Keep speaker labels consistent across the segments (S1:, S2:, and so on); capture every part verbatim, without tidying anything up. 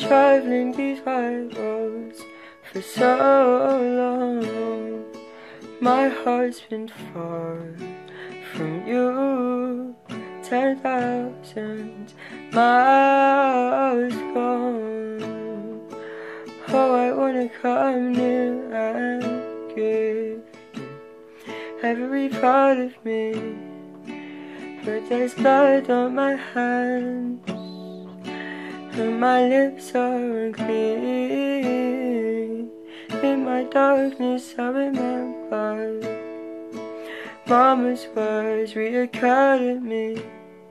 S1: traveling these wide roads for so long. My heart's been far from you, ten thousand miles gone. Oh, I wanna come near and give every part of me, but there's blood on my hands and my lips are unclean. In my darkness I remember Mama's words reoccurred at me.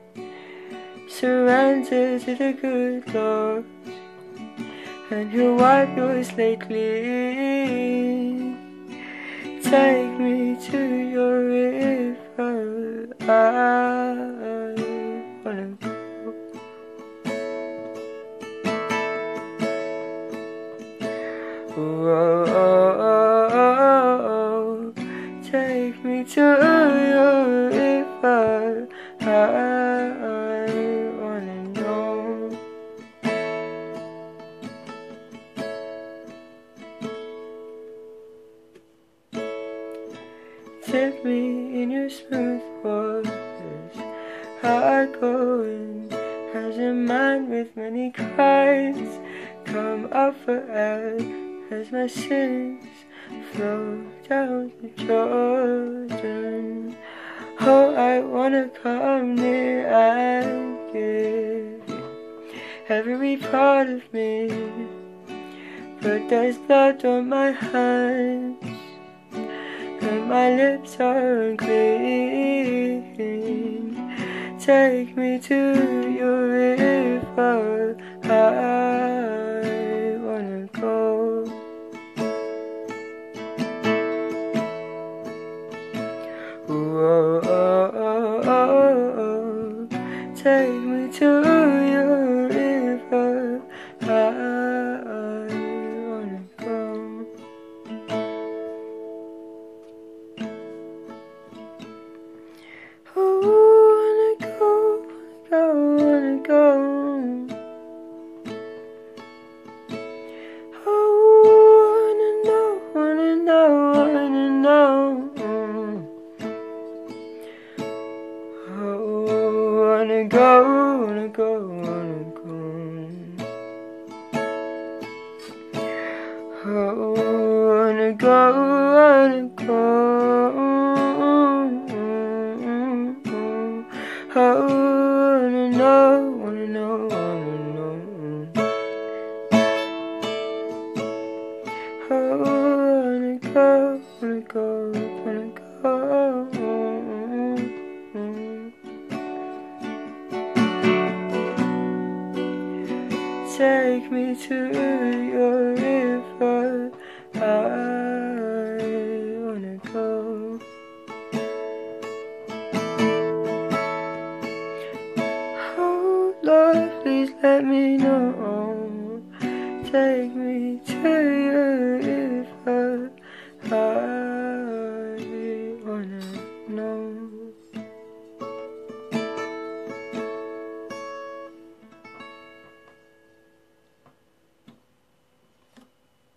S1: Surrender to the good Lord, and He'll wipe your slate clean. Take me to your river, I wanna go. Oh, oh, oh, oh. Take me to your river, I wanna know. Dip me in your smooth waters, I go in as a man with many cries. Come up for air as my sins flow down to Jordan. Oh, I wanna come near and give you every part of me, but there's blood on my hands and my lips are unclean. Take me to your river, I wanna go. Oh, oh, oh, oh, oh. Take me to your river, I wanna go. Oh, wanna go, wanna go, wanna go. Oh, wanna know, wanna know, wanna know. Wanna go, wanna go, wanna go. Oh, wanna go, wanna go. Oh, wanna know, wanna know, wanna know. Oh, wanna go, wanna go, wanna go. Take me to your river, I